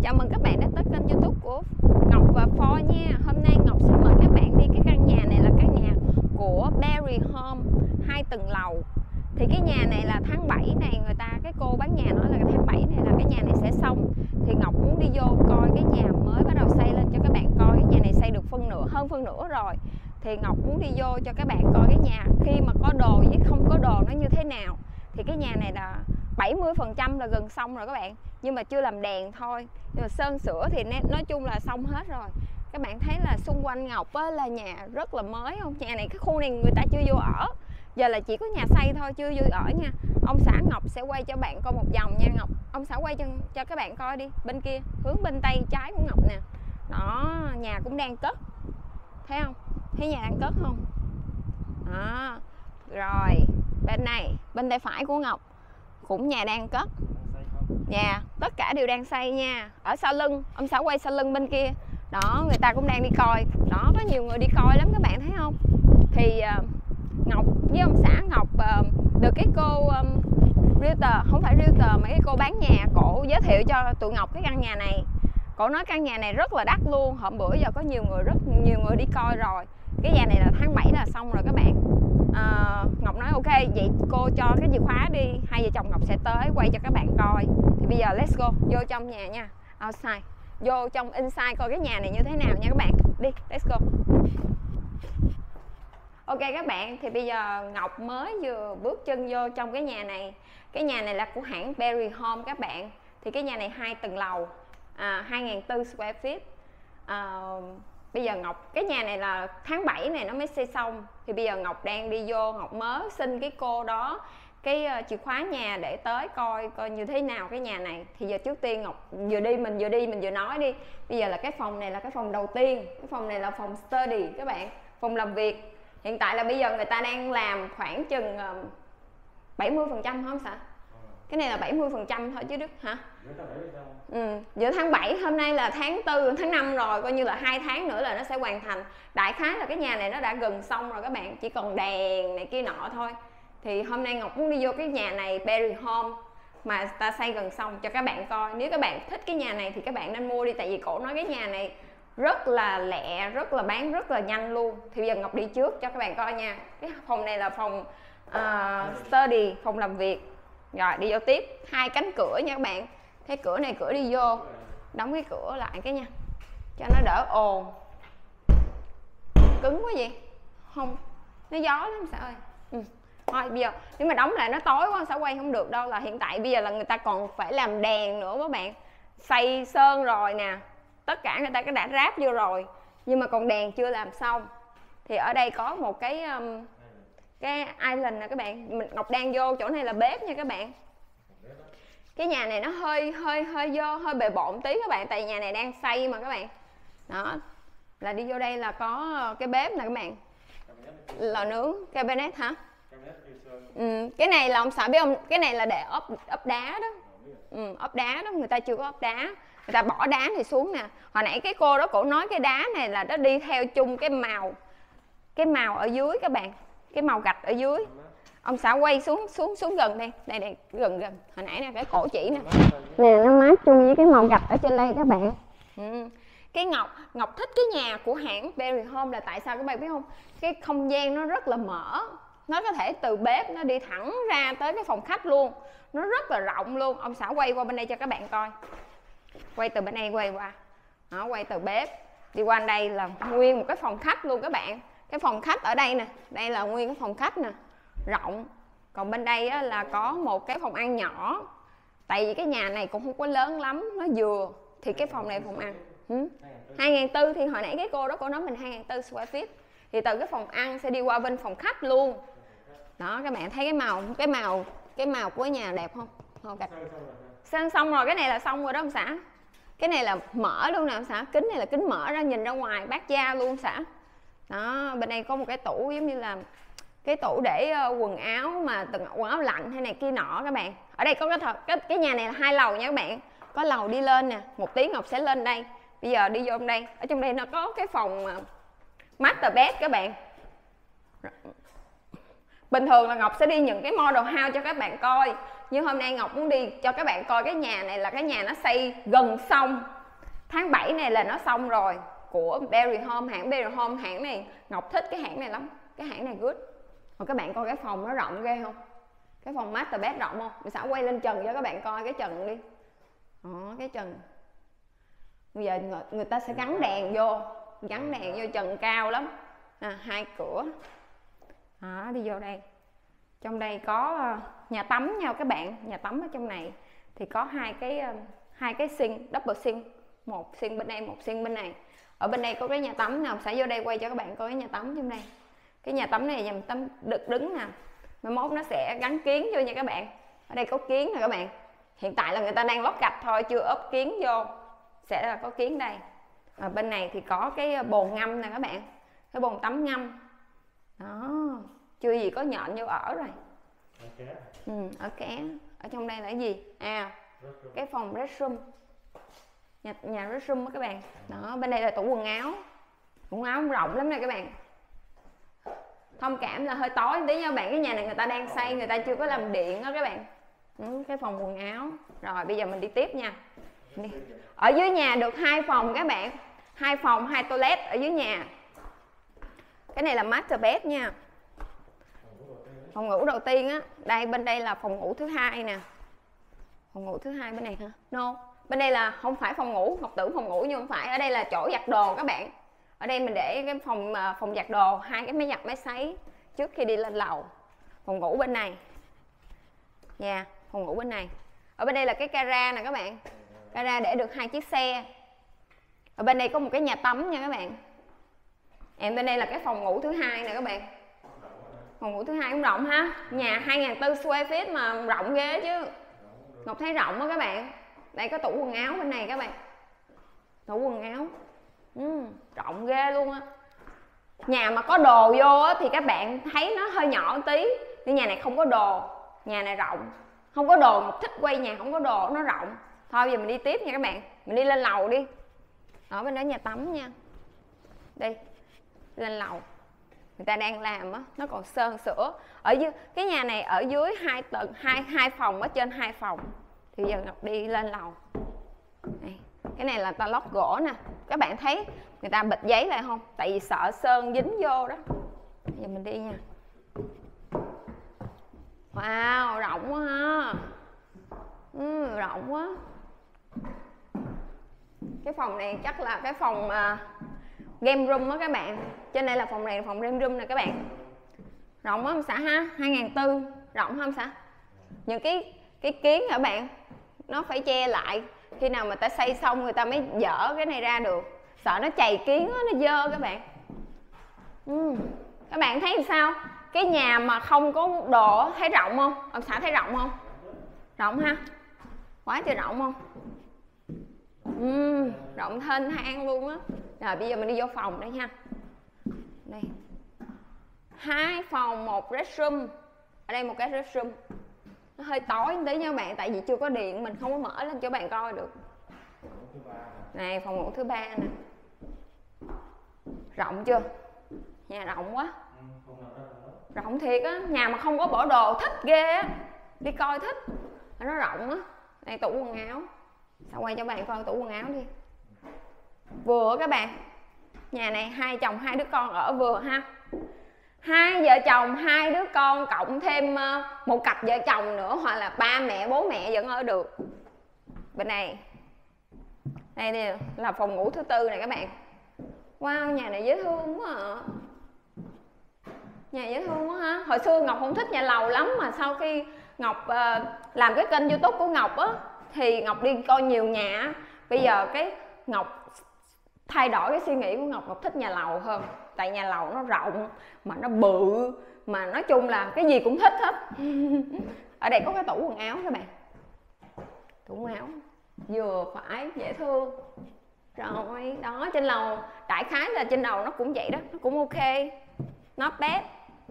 Chào mừng các bạn đến tới kênh YouTube của Ngọc và Phò nha. Hôm nay Ngọc sẽ mời các bạn đi cái căn nhà này là căn nhà của Berry Home 2 tầng lầu. Thì cái nhà này là tháng 7 này, cái cô bán nhà nói là tháng 7 này là cái nhà này sẽ xong. Thì Ngọc muốn đi vô coi cái nhà mới bắt đầu xây lên cho các bạn coi. Cái nhà này xây được hơn phân nửa rồi. Thì Ngọc muốn đi vô cho các bạn coi cái nhà khi mà có đồ với không có đồ nó như thế nào. Thì cái nhà này là 70% là gần xong rồi các bạn, nhưng mà chưa làm đèn thôi, nhưng mà sơn sửa thì nói chung là xong hết rồi. Các bạn thấy là xung quanh Ngọc á, là nhà rất là mới không? Nhà này cái khu này người ta chưa vô ở, giờ là chỉ có nhà xây thôi chưa vô ở nha. Ông xã Ngọc sẽ quay cho bạn coi một vòng nha Ngọc. Ông xã quay cho các bạn coi đi, bên kia hướng bên tay trái của Ngọc nè. Đó, nhà cũng đang cất, thấy không? Thấy nhà đang cất không? Đó. Rồi bên này, bên tay phải của Ngọc cũng nhà đang cất. Nhà tất cả đều đang xây nha. Ở sau lưng, ông xã quay sau lưng bên kia. Đó, người ta cũng đang đi coi. Đó, có nhiều người đi coi lắm các bạn thấy không? Thì Ngọc với ông xã Ngọc được cái cô realtor, không phải realtor mà cái cô bán nhà, cổ giới thiệu cho tụi Ngọc cái căn nhà này. Cổ nói căn nhà này rất là đắt luôn. Hôm bữa giờ có rất nhiều người đi coi rồi. Cái nhà này là tháng 7 là xong rồi các bạn. Ngọc nói ok, vậy cô cho cái chìa khóa đi, hai vợ chồng Ngọc sẽ tới quay cho các bạn coi. Thì bây giờ let's go, vô trong nhà nha. Outside, vô trong inside coi cái nhà này như thế nào nha các bạn. Đi, let's go. Ok các bạn, thì bây giờ Ngọc mới vừa bước chân vô trong cái nhà này. Cái nhà này là của hãng Berry Home các bạn. Thì cái nhà này 2 tầng lầu, 2.400 square feet. Bây giờ Ngọc, cái nhà này là tháng 7 này nó mới xây xong. Thì bây giờ Ngọc đang đi vô, Ngọc mới xin cái cô đó cái chìa khóa nhà để tới coi như thế nào cái nhà này. Thì giờ trước tiên Ngọc mình vừa nói đi. Bây giờ là cái phòng này là cái phòng đầu tiên. Cái phòng này là phòng study các bạn, phòng làm việc. Hiện tại là bây giờ người ta đang làm khoảng chừng 70% không xã? Cái này là 70% thôi chứ Đức hả? Giữa tháng 7, hôm nay là tháng 4, tháng 5 rồi, coi như là 2 tháng nữa là nó sẽ hoàn thành. Đại khái là cái nhà này nó đã gần xong rồi các bạn, chỉ còn đèn này kia nọ thôi. Thì hôm nay Ngọc muốn đi vô cái nhà này Berry Home mà ta xây gần xong cho các bạn coi. Nếu các bạn thích cái nhà này thì các bạn nên mua đi, tại vì cổ nói cái nhà này rất là lẹ, rất là bán rất là nhanh luôn. Thì bây giờ Ngọc đi trước cho các bạn coi nha. Cái phòng này là phòng study, phòng làm việc. Rồi đi vô tiếp, 2 cánh cửa nha các bạn. Cái cửa này cửa đi vô, đóng cái cửa lại cái nha, cho nó đỡ ồn. Cứng quá gì? Không, nó gió lắm xã ơi. Thôi bây giờ nếu mà đóng lại nó tối quá sẽ quay không được đâu. Là hiện tại bây giờ là người ta còn phải làm đèn nữa các bạn. Xây sơn rồi nè, tất cả người ta đã ráp vô rồi, nhưng mà còn đèn chưa làm xong. Thì ở đây có một cái island nè các bạn. Ngọc đang vô chỗ này là bếp nha các bạn. Cái nhà này nó hơi bề bộn tí các bạn, tại nhà này đang xây mà các bạn. Đó, là đi vô đây là có cái bếp nè các bạn, lò nướng, cabinet hả? Cái này là ông xã biết không, cái này là để ốp đá đó. Ốp đá đó, người ta chưa có ốp đá, người ta bỏ đá này xuống nè. Hồi nãy cái cô đó cổ nói cái đá này là nó đi theo chung cái màu ở dưới các bạn, cái màu gạch ở dưới. Ông xã quay xuống gần đây, đây gần hồi nãy nè, cái cổ chỉ nè, nó mát chung với cái màu gạch ở trên đây các bạn. Cái Ngọc thích cái nhà của hãng Berry Home là tại sao các bạn biết không? Cái không gian nó rất là mở, nó có thể từ bếp nó đi thẳng ra tới cái phòng khách luôn, nó rất là rộng luôn. Ông xã quay qua bên đây cho các bạn coi, quay từ bên đây quay qua đó, quay từ bếp đi qua đây là nguyên một cái phòng khách luôn các bạn. Cái phòng khách ở đây nè, đây là nguyên cái phòng khách nè, rộng. Còn bên đây á, là có một cái phòng ăn nhỏ, tại vì cái nhà này cũng không có lớn lắm, nó vừa. Thì cái phòng này phòng ăn 2.400 thì hồi nãy cái cô đó cô nói mình 2.400 square feet. Thì từ cái phòng ăn sẽ đi qua bên phòng khách luôn. Đó các bạn thấy cái màu của nhà đẹp không? Sơn xong rồi, cái này là xong rồi đó ông xã. Cái này là mở luôn nè ông xã, kính này là kính mở ra nhìn ra ngoài bát gia luôn xã. Đó, bên đây có một cái tủ giống như là cái tủ để quần áo, mà từng quần áo lạnh hay này kia nọ các bạn. Ở đây có cái nhà này là 2 lầu nha các bạn. Có lầu đi lên nè, một tí Ngọc sẽ lên đây. Bây giờ đi vô trong đây. Ở trong đây nó có cái phòng master bed các bạn. Bình thường là Ngọc sẽ đi những cái model house cho các bạn coi, nhưng hôm nay Ngọc muốn đi cho các bạn coi cái nhà này là cái nhà nó xây gần xong. Tháng 7 này là nó xong rồi, của Berry Home, hãng Berry Home. Hãng này Ngọc thích cái hãng này lắm, cái hãng này good. Rồi các bạn coi cái phòng nó rộng ghê không? Cái phòng master bed rộng không? Mình sẽ quay lên trần cho các bạn coi cái trần đi. Đó, cái trần. Bây giờ người ta sẽ gắn đèn vô trần cao lắm. Hai cửa. Đó, đi vô đây. Trong đây có nhà tắm nha các bạn, nhà tắm ở trong này thì có hai cái sink, double sink, một sink bên đây, một sink bên này. Ở bên đây có cái nhà tắm nào, sẽ vô đây quay cho các bạn coi cái nhà tắm trong đây. Cái nhà tắm này nhà tắm được đứng nè. Mai mốt nó sẽ gắn kiến vô nha các bạn. Ở đây có kiến nè các bạn. Hiện tại là người ta đang lót gạch thôi, chưa ốp kiến vô. Sẽ là có kiến đây. Ở bên này thì có cái bồn ngâm nè các bạn, cái bồn tắm ngâm. Đó, chưa gì có nhện vô ở rồi. Ở ké. Ở trong đây là cái gì? Cái phòng restroom. Nhà restroom đó các bạn. Đó, bên đây là tủ quần áo. Tủ quần áo rộng lắm nè các bạn. Thông cảm là hơi tối tí nha bạn, cái nhà này người ta đang xây, người ta chưa có làm điện đó các bạn. Cái phòng quần áo. Rồi bây giờ mình đi tiếp nha. Ở dưới nhà được 2 phòng các bạn. 2 phòng, 2 toilet ở dưới nhà. Cái này là master bed nha. Phòng ngủ đầu tiên á, đây bên đây là phòng ngủ thứ hai nè. Phòng ngủ thứ hai bên này hả? No. Bên đây là không phải phòng ngủ, Ngọc tưởng phòng ngủ nhưng không phải, ở đây là chỗ giặt đồ các bạn. Ở đây mình để cái phòng giặt đồ, 2 cái máy giặt máy sấy trước khi đi lên lầu. Phòng ngủ bên này. Nha, phòng ngủ bên này. Ở bên đây là cái gara nè các bạn. Gara để được 2 chiếc xe. Ở bên đây có một cái nhà tắm nha các bạn. Bên đây là cái phòng ngủ thứ hai nè các bạn. Phòng ngủ thứ hai cũng rộng ha. Nhà 2.400 square feet mà rộng ghê chứ. Ngọc thấy rộng đó các bạn. Đây có tủ quần áo bên này các bạn. Tủ quần áo. Rộng ghê luôn á. Nhà mà có đồ vô á, thì các bạn thấy nó hơi nhỏ tí. Nhưng nhà này không có đồ. Nhà này rộng. Không có đồ, Ngọc thích quay nhà không có đồ, nó rộng. Thôi bây giờ mình đi tiếp nha các bạn. Mình đi lên lầu đi. Ở bên đó nhà tắm nha. Đi. Lên lầu. Người ta đang làm á, nó còn sơn sửa. Ở dưới cái nhà này ở dưới 2 tầng, 2 phòng, ở trên 2 phòng. Thì giờ Ngọc đi lên lầu. Đây. Cái này là ta lót gỗ nè. Các bạn thấy người ta bịt giấy lại không? Tại vì sợ sơn dính vô đó. Giờ mình đi nha. Wow, rộng quá ha. Rộng quá. Cái phòng này chắc là cái phòng game room đó các bạn. Trên đây là phòng này là phòng game room nè các bạn. Rộng quá không xã ha? 2.400. Rộng không xã? Những cái kiến hả bạn? Nó phải che lại. Khi nào mà ta xây xong người ta mới dỡ cái này ra được. Sợ nó chày kiến đó, nó dơ các bạn. Các bạn thấy làm sao? Cái nhà mà không có đồ thấy rộng không? Ông xã thấy rộng không? Rộng ha? Quá trời rộng không? Rộng thênh thang luôn á. Rồi bây giờ mình đi vô phòng đây nha. Đây. 2 phòng, 1 restroom. Ở đây một cái restroom. Nó hơi tối tí nha các bạn, tại vì chưa có điện, mình không có mở lên cho bạn coi được. Này, phòng ngủ thứ 3 nè. Rộng chưa? Nhà rộng quá. Rộng thiệt á, nhà mà không có bỏ đồ thích ghê á. Đi coi thích. Nó rộng á. Đây tủ quần áo. Sao quay cho bạn coi tủ quần áo đi. Vừa các bạn. Nhà này 2 chồng 2 đứa con ở vừa ha. 2 vợ chồng 2 đứa con cộng thêm một cặp vợ chồng nữa, hoặc là ba mẹ bố mẹ vẫn ở được. Bên này. Đây là phòng ngủ thứ 4 này các bạn. Wow, nhà này dễ thương quá à. Nhà dễ thương quá ha. Hồi xưa Ngọc không thích nhà lầu lắm, mà sau khi Ngọc làm cái kênh YouTube của Ngọc á, thì Ngọc đi coi nhiều nhà. Bây giờ cái Ngọc thay đổi cái suy nghĩ của Ngọc, Ngọc thích nhà lầu hơn. Tại nhà lầu nó rộng, mà nó bự, mà nói chung là cái gì cũng thích hết. Ở đây có cái tủ quần áo các bạn. Tủ quần áo vừa phải, dễ thương. Rồi, đó trên lầu, đại khái là trên đầu nó cũng vậy đó, nó cũng ok. Not bad.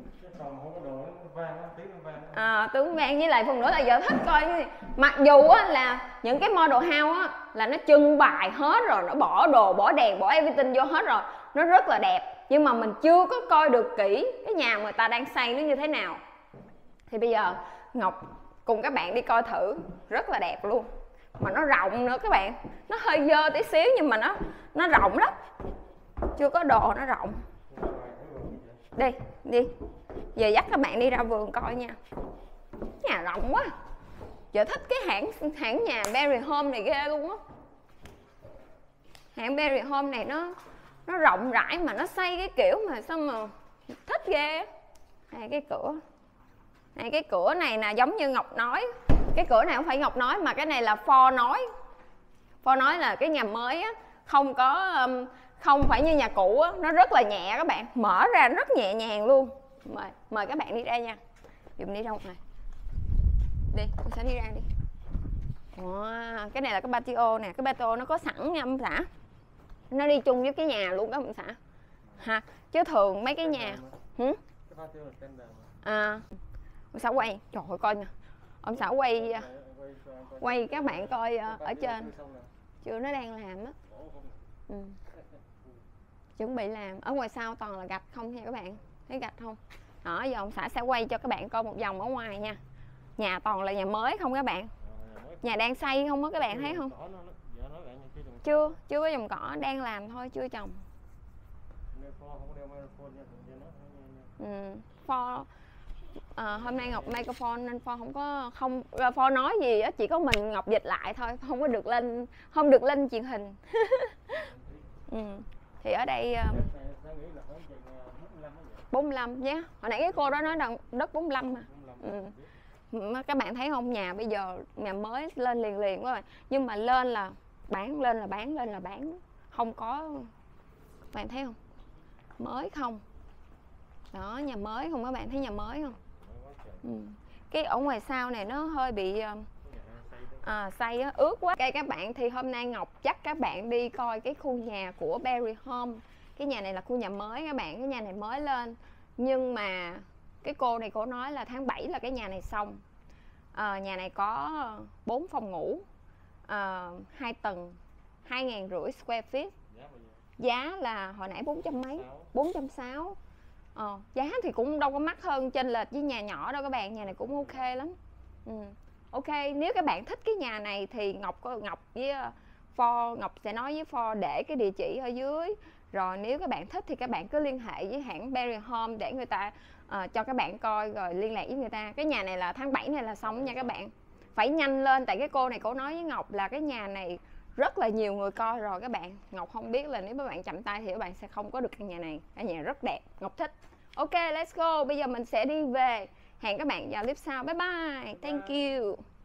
Tướng vang với lại phần nữa là giờ thích coi. Mặc dù á, là những cái model house á, là nó trưng bày hết rồi, nó bỏ đồ, bỏ đèn, bỏ everything vô hết rồi, nó rất là đẹp. Nhưng mà mình chưa có coi được kỹ cái nhà người ta đang xây nó như thế nào. Thì bây giờ Ngọc cùng các bạn đi coi thử. Rất là đẹp luôn. mà nó rộng nữa các bạn. Nó hơi dơ tí xíu nhưng mà nó rộng lắm. Chưa có đồ nó rộng. Đi giờ dắt các bạn đi ra vườn coi nha. Nhà rộng quá. Giờ thích cái hãng nhà Berry Home này ghê luôn á. Hãng Berry Home này nó rộng rãi mà nó xây cái kiểu mà sao mà thích ghê. Này cái cửa này nè, giống như Ngọc nói. Cái cửa này không phải Ngọc nói mà cái này là For nói. For nói là cái nhà mới á, không phải như nhà cũ á, nó rất là nhẹ các bạn, mở ra rất nhẹ nhàng luôn. Mời các bạn đi ra nha. Dùm đi ra một này. Đi, tôi sẽ đi ra đi. Wow, cái này là cái patio nè, cái patio nó có sẵn nha ông xã. Nó đi chung với cái nhà luôn đó ông xã. Ha, chứ thường mấy cái nhà ông xã quay, trời ơi coi nè. Ông xã quay các bạn coi ở trên. Chưa, nó đang làm á. Chuẩn bị làm. Ở ngoài sau toàn là gạch không nha các bạn. Thấy gạch không? Đó, giờ ông xã sẽ quay cho các bạn coi một vòng ở ngoài nha. Nhà toàn là nhà mới không các bạn. Nhà đang xây không á các bạn thấy không? Chưa có trồng cỏ, đang làm thôi, chưa trồng. Hôm nay Ngọc microphone nên Phone nói gì á, chỉ có mình Ngọc dịch lại thôi, không được lên truyền hình. Thì ở đây 45 nhé. Hồi nãy cái cô đó nói đất 45 mà. Các bạn thấy không, nhà bây giờ nhà mới lên liền quá rồi. Nhưng mà lên là bán, không có. Bạn thấy không? Mới không. Đó, nhà mới không các bạn thấy nhà mới không? Cái ở ngoài sau này nó hơi bị xây ướt quá. Ok các bạn, thì hôm nay Ngọc dắt các bạn đi coi cái khu nhà của Berry Home. Cái nhà này là khu nhà mới các bạn, cái nhà này mới lên. Nhưng mà cái cô này cô nói là tháng 7 là cái nhà này xong. Nhà này có 4 phòng ngủ, 2 tầng, 2.500 square feet. Giá là hồi nãy 400 mấy, 460. Giá thì cũng đâu có mắc hơn chênh lệch với nhà nhỏ đâu các bạn, nhà này cũng ok lắm. Ok, nếu các bạn thích cái nhà này thì Ngọc với Ngọc sẽ nói với For để cái địa chỉ ở dưới. Rồi nếu các bạn thích thì các bạn cứ liên hệ với hãng Berry Home để người ta cho các bạn coi rồi liên lạc với người ta. Cái nhà này là tháng 7 này là xong nha các bạn. Phải nhanh lên, tại cái cô này cô nói với Ngọc là cái nhà này rất là nhiều người coi rồi các bạn. Ngọc không biết là nếu các bạn chậm tay thì các bạn sẽ không có được căn nhà này. Căn nhà rất đẹp, Ngọc thích. Ok, let's go. Bây giờ mình sẽ đi về. Hẹn các bạn vào clip sau. Bye bye. Thank you.